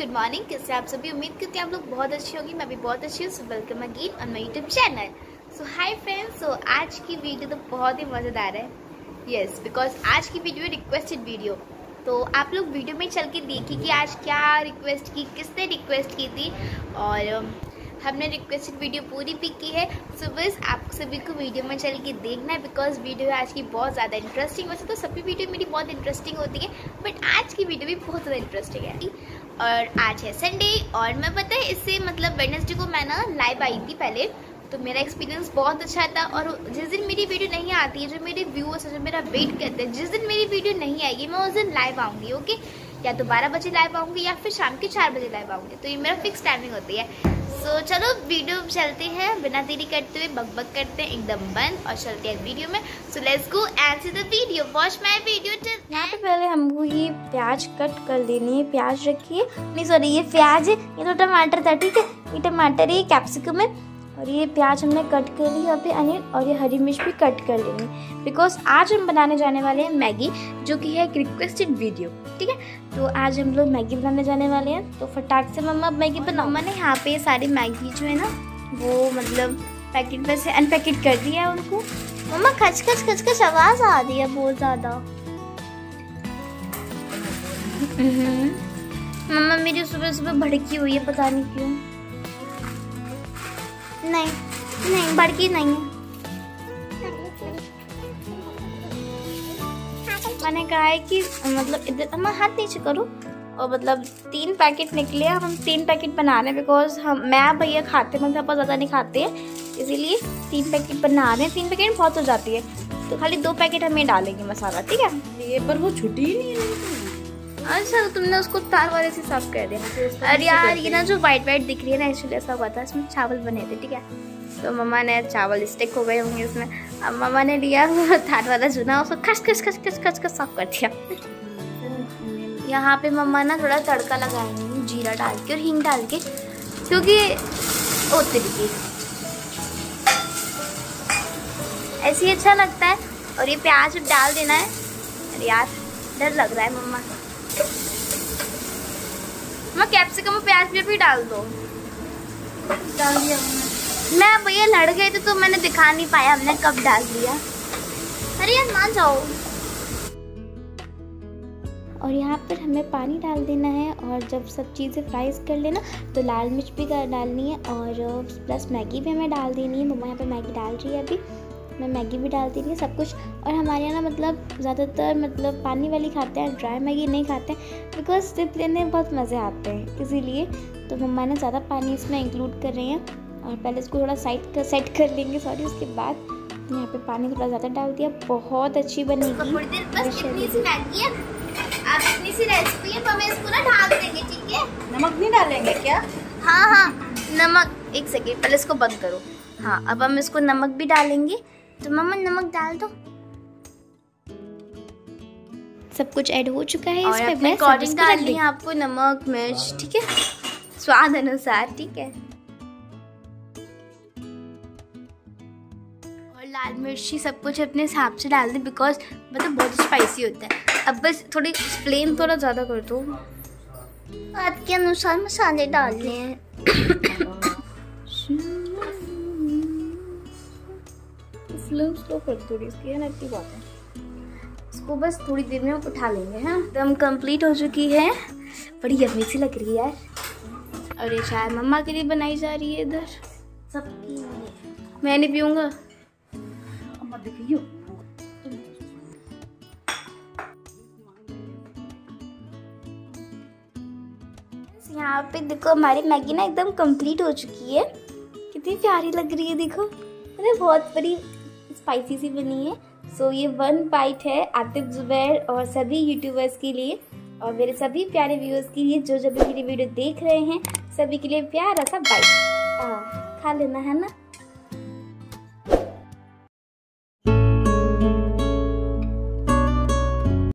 Good morning. कैसे आप सभी? उम्मीद करती हैं आप लोग बहुत अच्छी होगी। मैं भी बहुत अच्छी हूँ। So welcome again on my YouTube channel. So hi friends. So आज की वीडियो तो बहुत ही मज़ेदार है। यस, बिकॉज आज की वीडियो है रिक्वेस्टेड वीडियो। तो आप लोग वीडियो में चल के देखिए कि आज क्या रिक्वेस्ट की, किसने रिक्वेस्ट की थी, और हमने रिक्वेस्टेड वीडियो पूरी पिक की है। सो बस आप सभी को वीडियो में चल के देखना है, बिकॉज वीडियो आज की बहुत ज़्यादा इंटरेस्टिंग। वैसे तो सभी वीडियो मेरी बहुत इंटरेस्टिंग होती है, बट आज की वीडियो भी बहुत ज़्यादा इंटरेस्टिंग है। और आज है संडे, और मैं पता है इससे मतलब वेडनेसडे को मैं ना लाइव आई थी पहले, तो मेरा एक्सपीरियंस बहुत अच्छा था। और जिस दिन मेरी वीडियो नहीं आती है, जो मेरे व्यूअर्स जो मेरा वेट करते हैं, जिस दिन मेरी वीडियो नहीं आएगी मैं उस दिन लाइव आऊँगी। ओके, या तो 12 बजे लाइव आऊँगी या फिर शाम के 4 बजे लाइव आऊँगी। तो ये मेरा फिक्स टाइमिंग होती है। तो चलो वीडियो चलते हैं, बिना देरी करते हुए बक करते हैं एकदम बंद और चलते हैं वीडियो में। So let's go and see the video, watch my video. यहाँ पे पहले हमको ये प्याज कट कर लेनी है। प्याज रखिए, नहीं सॉरी ये प्याज है, ये तो टमाटर था, ठीक है। ये टमाटर है, ये कैप्सिकम है, और ये प्याज हमने कट कर ली यहाँ पे अनिल, और ये हरी मिर्च भी कट कर लेंगे, बिकॉज आज हम बनाने जाने वाले हैं मैगी, जो कि है एक रिक्वेस्टेड वीडियो, ठीक है। तो आज हम लोग मैगी बनाने जाने वाले हैं, तो फटाक से मम्मा मैगी बनाओ। मम्मा ने यहाँ पे सारी मैगी जो है ना वो मतलब पैकेट में से अनपैकेट कर दिया है उनको। मम्मा खच खच खच खच आवाज़ आ रही है बहुत ज़्यादा। मम्मा मेरी सुबह सुबह भड़की हुई है, पता नहीं क्यों। नहीं भड़की नहीं है। मैंने कहा है कि मतलब इधर हम हाथ नीचे करो, और मतलब 3 पैकेट निकले, हम 3 पैकेट बना रहे हैं, बिकॉज मैं भैया खाते मतलब बहुत ज़्यादा नहीं खाते हैं, इसीलिए 3 पैकेट बना रहे हैं। 3 पैकेट बहुत हो जाती है, तो खाली 2 पैकेट हमें डालेंगे मसाला, ठीक है। ये पर वो छुट्टी ही नहीं है। अच्छा, तुमने उसको तार वाले से साफ कर दिया। अरे यार ये ना जो वाइट दिख रही है ना, एक्चुअली ऐसा हुआ था, इसमें चावल बने थे, ठीक है। तो मम्मा ने चावल स्टिक हो गए होंगे इसमें, अब मम्मा ने लिया थार वाला चुना, उसको खच खच खच खच खच खच साफ कर दिया। यहाँ पे मम्मा ना थोड़ा तड़का लगाएंगे जीरा डाल के और हींग डाल के, क्योंकि ओ तरीके ऐसे ही अच्छा लगता है। और ये प्याज डाल देना है। अरे यार डर लग रहा है मम्मा। मैं कैप्सिकम और प्याज भी डाल दो। डाल दिया मैं, भैया लड़ गए थे तो मैंने दिखा नहीं पाया हमने कब डाल दिया। अरे यार मान जाओ। और यहाँ पर हमें पानी डाल देना है, और जब सब चीज़ें फ्राई कर लेना तो लाल मिर्च भी डालनी है, और प्लस मैगी भी हमें डाल देनी है। मम्मा यहाँ पे मैगी डाल रही है, अभी मैं मैगी भी डाल देनी है, सब कुछ। और हमारे यहाँ ना मतलब ज़्यादातर मतलब पानी वाली खाते हैं, ड्राई मैगी नहीं खाते हैं, बिकॉज सिर्फ लेने में बहुत मज़े आते हैं, इसीलिए। तो मम्मा ने ज़्यादा पानी इसमें इंक्लूड कर रही हैं, और पहले इसको थोड़ा सेट कर लेंगे, सॉरी। उसके बाद यहाँ पे पानी थोड़ा ज़्यादा डाल दिया, बहुत अच्छी बनेगी। बस इतनी सी मैगी है, आप इतनी सी रेसिपी है, तो हमें इसको ना ढाल देंगे, ठीक है। नमक नहीं डालेंगे क्या? हाँ नमक, एक सेकेंड पहले इसको बंद करो। हाँ, अब हम इसको नमक भी डालेंगे, तो मम्मा नमक डाल दो। सब कुछ ऐड हो चुका है इसमें, अपने अकॉर्डिंग डाल दी आपको नमक मिर्च, ठीक है, स्वाद अनुसार, ठीक है। और लाल मिर्ची सब कुछ अपने हिसाब से डाल दें, बिकॉज मतलब बहुत स्पाइसी होता है। अब बस थोड़ी फ्लेम थोड़ा ज़्यादा कर दो, आपके अनुसार मसाले डालने हैं। फ्लेम स्लो कर थोड़ी इसकी, है ना, इतनी बात है। इसको बस थोड़ी देर में उठा लेंगे, हैं। एकदम कंप्लीट हो चुकी है, बड़ी यम्मी सी लग रही है यार। और ये चाय मम्मा के लिए बनाई जा रही है इधर सबकी। मैं नहीं पीऊँगा, अम्मा देखियो। यहाँ पे देखो हमारी मैगी ना एकदम कंप्लीट हो चुकी है, कितनी प्यारी लग रही है, देखो। अरे बहुत बड़ी स्पाइसी सी बनी है। सो ये 1 बाइट है आतिफ जुबैर और सभी यूट्यूबर्स के लिए, और मेरे सभी प्यारे व्यूअर्स के लिए, जो जब मेरी वीडियो देख रहे हैं, सभी के लिए प्यारा सा बाइट खा लेना है ना।